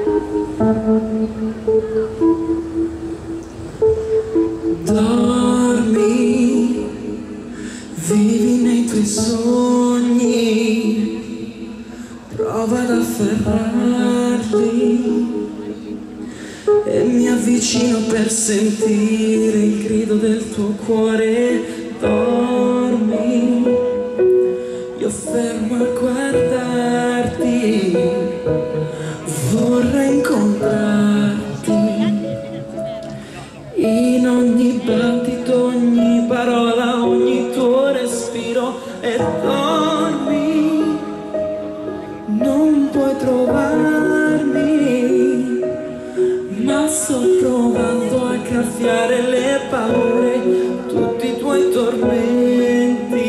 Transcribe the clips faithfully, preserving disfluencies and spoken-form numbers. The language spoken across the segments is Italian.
Dormi, vivi nei tuoi sogni, prova ad afferrarli e mi avvicino per sentire il grido del tuo cuore. Dormi, io fermo a guardarti, vorrei incontrarti in ogni battito, ogni parola, ogni tuo respiro. E dormi, non puoi trovarmi, ma sto provando a graffiare le paure, tutti i tuoi tormenti.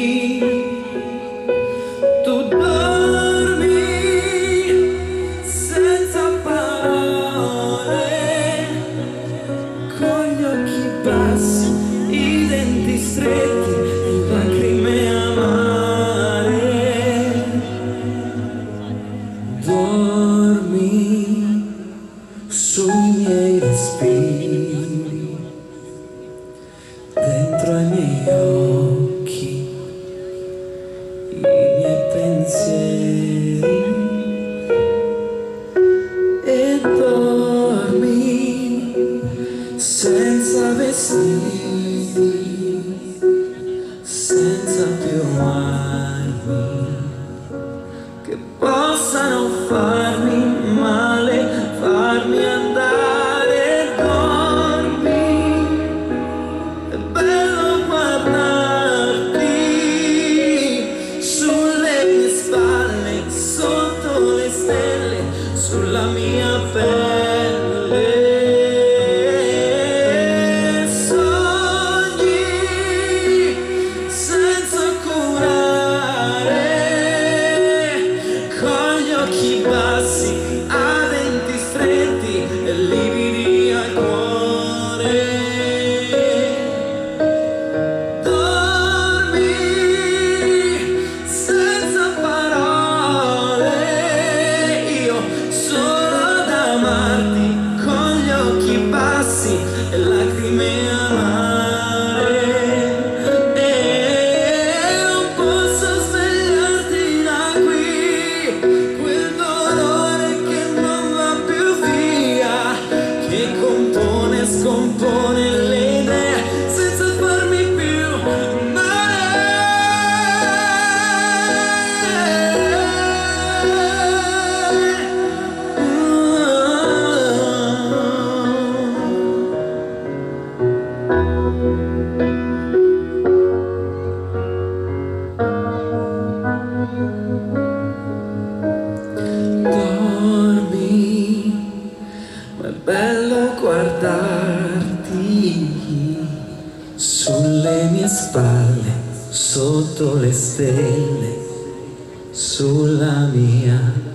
Tu dormi senza parole, con gli occhi bassi, i denti stretti, lacrime amare. Dormi sui miei respiri, dentro ai miei occhi, i miei pensieri. E dormi senza vestiti, senza più armi che possano farmi male, farmi andare. Dormi, è bello guardarti sulle mie spalle, sotto le stelle, sulla mia pelle. Sogni senza curare, con gli occhi bassi, a denti stretti e lividi al cuore. Dormi senza parole, io solo ad amarti, con gli occhi bassi e lacrime amare. E non posso svegliarti da qui, quel dolore che non va più via, che compone e scompone le idee senza farmi più Dormi, ma è bello guardarti sulle mie spalle, sotto le stelle, sulla mia